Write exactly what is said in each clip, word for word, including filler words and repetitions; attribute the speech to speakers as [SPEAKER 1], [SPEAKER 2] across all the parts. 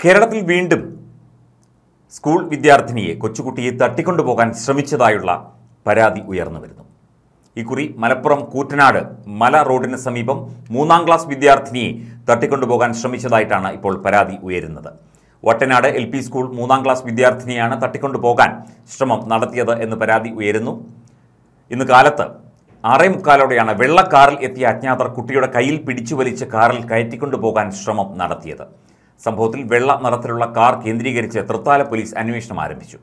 [SPEAKER 1] കേരളത്തിൽ വീണ്ടും സ്കൂൾ വിദ്യാർത്ഥിനിയെ കൊച്ചുകുട്ടിയെ തട്ടിക്കൊണ്ടുപോകാൻ ശ്രമിച്ചതായുള്ള പരാതി ഉയർന്നു വരുന്നു. ഇക്കുറി മലപ്പുറം കൂറ്റനാട് മല റോഡിന് സമീപം മൂന്നാം ക്ലാസ് വിദ്യാർത്ഥിനിയെ തട്ടിക്കൊണ്ടുപോകാൻ ശ്രമിച്ചതായിട്ടാണ് ഇപ്പോൾ പരാതി ഉയരുന്നത്. വട്ടനാട് എൽ പി സ്കൂൾ മൂന്നാം ക്ലാസ് വിദ്യാർത്ഥിനിയാണ് തട്ടിക്കൊണ്ടുപോകാൻ ശ്രമം നടത്തിയത് എന്ന് പരാതി ഉയരുന്നു. ഇന്ന് കാലത്ത് ആറേ മുക്കാലോടെയാണ് വെള്ളക്കാറിൽ എത്തിയ അജ്ഞാതർ കുട്ടിയുടെ കയ്യിൽ പിടിച്ചു വലിച്ച് കാറിൽ കയറ്റിക്കൊണ്ടുപോകാൻ ശ്രമം നടത്തിയത്. സംഭവത്തിൽ വെള്ള നിറത്തിലുള്ള കാർ കേന്ദ്രീകരിച്ച് തൃത്താല പോലീസ് അന്വേഷണം ആരംഭിച്ചു.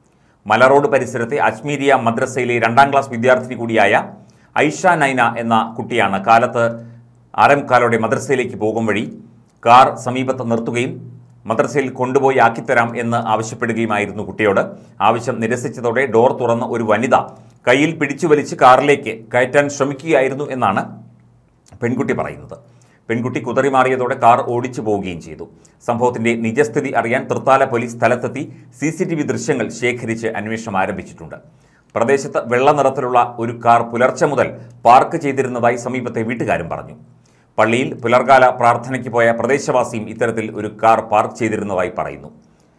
[SPEAKER 1] മല റോഡ് പരിസരത്തെ അജ്മീരിയ മദ്രസയിലെ രണ്ടാം ക്ലാസ് വിദ്യാർത്ഥിനി കൂടിയായ ഐഷ നൈന എന്ന കുട്ടിയാണ് കാലത്ത് ആറേമുക്കാലോടെ മദ്രസയിലേക്ക് പോകും വഴി കാർ സമീപത്ത് നിർത്തുകയും മദ്രസയിൽ കൊണ്ടുപോയി ആക്കിത്തരാം എന്ന് ആവശ്യപ്പെടുകയുമായിരുന്നു കുട്ടിയോട്. ആവശ്യം നിരസിച്ചതോടെ ഡോർ തുറന്ന ഒരു വനിത കയ്യിൽ പിടിച്ചു വലിച്ച് കാറിലേക്ക് കയറ്റാൻ ശ്രമിക്കുകയായിരുന്നു എന്നാണ് പെൺകുട്ടി പറയുന്നത്. പെൺകുട്ടി കുതറിമാറിയതോടെ കാർ ഓടിച്ചു പോവുകയും ചെയ്തു. സംഭവത്തിന്റെ നിജസ്ഥിതി അറിയാൻ തൃത്താല പോലീസ് സ്ഥലത്തെത്തി സി സി ടി വി ദൃശ്യങ്ങൾ ശേഖരിച്ച് അന്വേഷണം ആരംഭിച്ചിട്ടുണ്ട്. പ്രദേശത്ത് വെള്ള നിറത്തിലുള്ള ഒരു കാർ പുലർച്ചെ മുതൽ പാർക്ക് ചെയ്തിരുന്നതായി സമീപത്തെ വീട്ടുകാരും പറഞ്ഞു. പള്ളിയിൽ പുലർകാല പ്രാർത്ഥനയ്ക്ക് പോയ പ്രദേശവാസിയും ഇത്തരത്തിൽ ഒരു കാർ പാർക്ക് ചെയ്തിരുന്നതായി പറയുന്നു.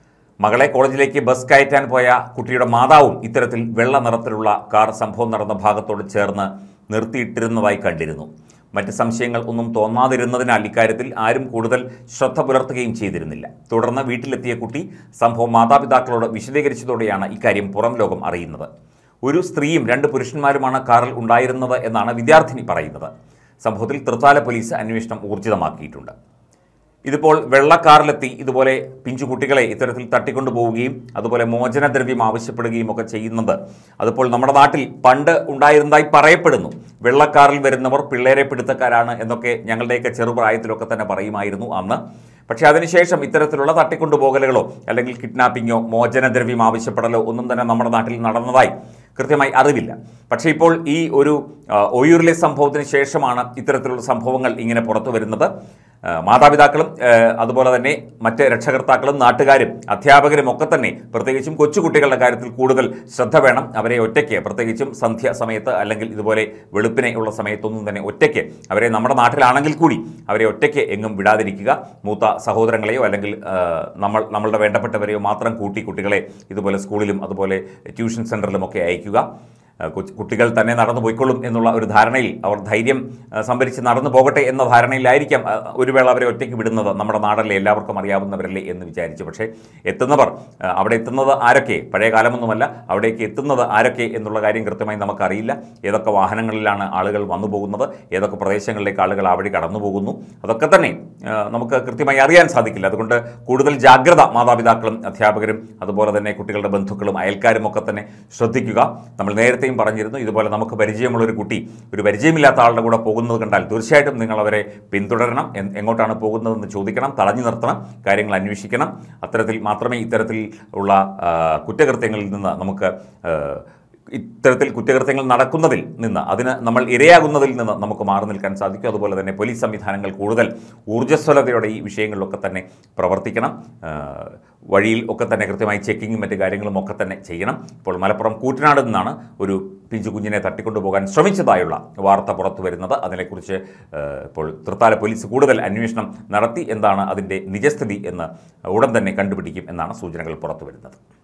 [SPEAKER 1] മകളെ കോളേജിലേക്ക് ബസ് കയറ്റാൻ പോയ കുട്ടിയുടെ മാതാവും ഇത്തരത്തിൽ വെള്ള നിറത്തിലുള്ള കാർ സംഭവം നടന്ന ഭാഗത്തോട് ചേർന്ന് നിർത്തിയിട്ടിരുന്നതായി കണ്ടിരുന്നു. മറ്റ് സംശയങ്ങൾ ഒന്നും തോന്നാതിരുന്നതിനാൽ ഇക്കാര്യത്തിൽ ആരും കൂടുതൽ ശ്രദ്ധ പുലർത്തുകയും ചെയ്തിരുന്നില്ല. തുടർന്ന് വീട്ടിലെത്തിയ കുട്ടി സംഭവം മാതാപിതാക്കളോട് വിശദീകരിച്ചതോടെയാണ് ഇക്കാര്യം പുറം ലോകം അറിയുന്നത്. ഒരു സ്ത്രീയും രണ്ട് പുരുഷന്മാരുമാണ് കാറിൽ ഉണ്ടായിരുന്നത് എന്നാണ് വിദ്യാർത്ഥിനി പറയുന്നത്. സംഭവത്തിൽ തൃത്താല പോലീസ് അന്വേഷണം ഊർജിതമാക്കിയിട്ടുണ്ട്. ഇതിപ്പോൾ വെള്ളക്കാറിലെത്തി ഇതുപോലെ പിഞ്ചുകുട്ടികളെ ഇത്തരത്തിൽ തട്ടിക്കൊണ്ടുപോവുകയും അതുപോലെ മോചനദ്രവ്യം ആവശ്യപ്പെടുകയും ഒക്കെ ചെയ്യുന്നത് അതിപ്പോൾ നമ്മുടെ നാട്ടിൽ പണ്ട് ഉണ്ടായിരുന്നതായി പറയപ്പെടുന്നു. വെള്ളക്കാറിൽ വരുന്നവർ പിള്ളേരെ പിടുത്തക്കാരാണ് എന്നൊക്കെ ഞങ്ങളുടെയൊക്കെ ചെറുപ്രായത്തിലൊക്കെ തന്നെ പറയുമായിരുന്നു അന്ന്. പക്ഷേ അതിനുശേഷം ഇത്തരത്തിലുള്ള തട്ടിക്കൊണ്ടുപോകലുകളോ അല്ലെങ്കിൽ കിഡ്നാപ്പിങ്ങോ മോചനദ്രവ്യം ആവശ്യപ്പെടലോ ഒന്നും തന്നെ നമ്മുടെ നാട്ടിൽ നടന്നതായി കൃത്യമായി അറിവില്ല. പക്ഷേ ഇപ്പോൾ ഈ ഒരു ഒയൂരിലെ സംഭവത്തിന് ശേഷമാണ് ഇത്തരത്തിലുള്ള സംഭവങ്ങൾ ഇങ്ങനെ പുറത്തു വരുന്നത്. മാതാപിതാക്കളും അതുപോലെ തന്നെ മറ്റ് രക്ഷകർത്താക്കളും നാട്ടുകാരും അധ്യാപകരും ഒക്കെ തന്നെ പ്രത്യേകിച്ചും കൊച്ചുകുട്ടികളുടെ കാര്യത്തിൽ കൂടുതൽ ശ്രദ്ധ വേണം. അവരെ ഒറ്റയ്ക്ക് പ്രത്യേകിച്ചും സന്ധ്യ സമയത്ത് അല്ലെങ്കിൽ ഇതുപോലെ വെളുപ്പിനെ ഉള്ള സമയത്തൊന്നും തന്നെ ഒറ്റയ്ക്ക് അവരെ നമ്മുടെ നാട്ടിലാണെങ്കിൽ കൂടി അവരെ ഒറ്റയ്ക്ക് എങ്ങും വിടാതിരിക്കുക. മൂത്ത സഹോദരങ്ങളെയോ അല്ലെങ്കിൽ നമ്മൾ നമ്മളുടെ വേണ്ടപ്പെട്ടവരെയോ മാത്രം കൂട്ടി കുട്ടികളെ ഇതുപോലെ സ്കൂളിലും അതുപോലെ ട്യൂഷൻ സെൻ്ററിലും ഒക്കെ അയക്കുക. കുട്ടികൾ തന്നെ നടന്നു പോയിക്കൊള്ളും എന്നുള്ള ഒരു ധാരണയിൽ അവർ ധൈര്യം സംഭരിച്ച് നടന്നു പോകട്ടെ എന്ന ധാരണയിലായിരിക്കാം ഒരു വേള അവരെ ഒറ്റയ്ക്ക് വിടുന്നത്. നമ്മുടെ നാടല്ലേ, എല്ലാവർക്കും അറിയാവുന്നവരല്ലേ എന്ന് വിചാരിച്ചു. പക്ഷേ എത്തുന്നവർ അവിടെ എത്തുന്നത് ആരൊക്കെ, പഴയ കാലമൊന്നുമല്ല, അവിടേക്ക് എത്തുന്നത് ആരൊക്കെ എന്നുള്ള കാര്യം കൃത്യമായി നമുക്കറിയില്ല. ഏതൊക്കെ വാഹനങ്ങളിലാണ് ആളുകൾ വന്നു പോകുന്നത്, ഏതൊക്കെ പ്രദേശങ്ങളിലേക്ക് ആളുകൾ അവിടെ കടന്നു പോകുന്നു, അതൊക്കെ തന്നെ നമുക്ക് കൃത്യമായി അറിയാൻ സാധിക്കില്ല. അതുകൊണ്ട് കൂടുതൽ ജാഗ്രത മാതാപിതാക്കളും അധ്യാപകരും അതുപോലെ തന്നെ കുട്ടികളുടെ ബന്ധുക്കളും അയൽക്കാരും ഒക്കെ തന്നെ ശ്രദ്ധിക്കുക. നമ്മൾ നേരത്തെ പറഞ്ഞിരുന്നു, ഇതുപോലെ നമുക്ക് പരിചയമുള്ള ഒരു കുട്ടി ഒരു പരിചയമില്ലാത്ത ആളുടെ കൂടെ പോകുന്നത് കണ്ടാൽ തീർച്ചയായിട്ടും നിങ്ങൾ അവരെ പിന്തുടരണം. എങ്ങോട്ടാണ് പോകുന്നതെന്ന് ചോദിക്കണം, തടഞ്ഞു നിർത്തണം, കാര്യങ്ങൾ അന്വേഷിക്കണം. അത്തരത്തിൽ മാത്രമേ ഇത്തരത്തിൽ ഉള്ള കുറ്റകൃത്യങ്ങളിൽ നിന്ന് നമുക്ക് ഇത്തരത്തിൽ കുറ്റകൃത്യങ്ങൾ നടക്കുന്നതിൽ നിന്ന് അതിന് നമ്മൾ ഇരയാകുന്നതിൽ നിന്ന് നമുക്ക് മാറി നിൽക്കാൻ സാധിക്കും. അതുപോലെ തന്നെ പോലീസ് സംവിധാനങ്ങൾ കൂടുതൽ ഊർജ്ജസ്വലതയോടെ ഈ വിഷയങ്ങളിലൊക്കെ തന്നെ പ്രവർത്തിക്കണം. വഴിയിൽ ഒക്കെ തന്നെ കൃത്യമായി ചെക്കിങ്ങും മറ്റു കാര്യങ്ങളും ഒക്കെ തന്നെ ചെയ്യണം. ഇപ്പോൾ മലപ്പുറം കൂറ്റനാട് നിന്നാണ് ഒരു പിഞ്ചു കുഞ്ഞിനെ തട്ടിക്കൊണ്ടുപോകാൻ ശ്രമിച്ചതായുള്ള വാർത്ത പുറത്തു വരുന്നത്. അതിനെക്കുറിച്ച് ഇപ്പോൾ തൃത്താല പോലീസ് കൂടുതൽ അന്വേഷണം നടത്തി എന്താണ് അതിൻ്റെ നിജസ്ഥിതി എന്ന് ഉടൻ തന്നെ കണ്ടുപിടിക്കും എന്നാണ് സൂചനകൾ പുറത്തു വരുന്നത്.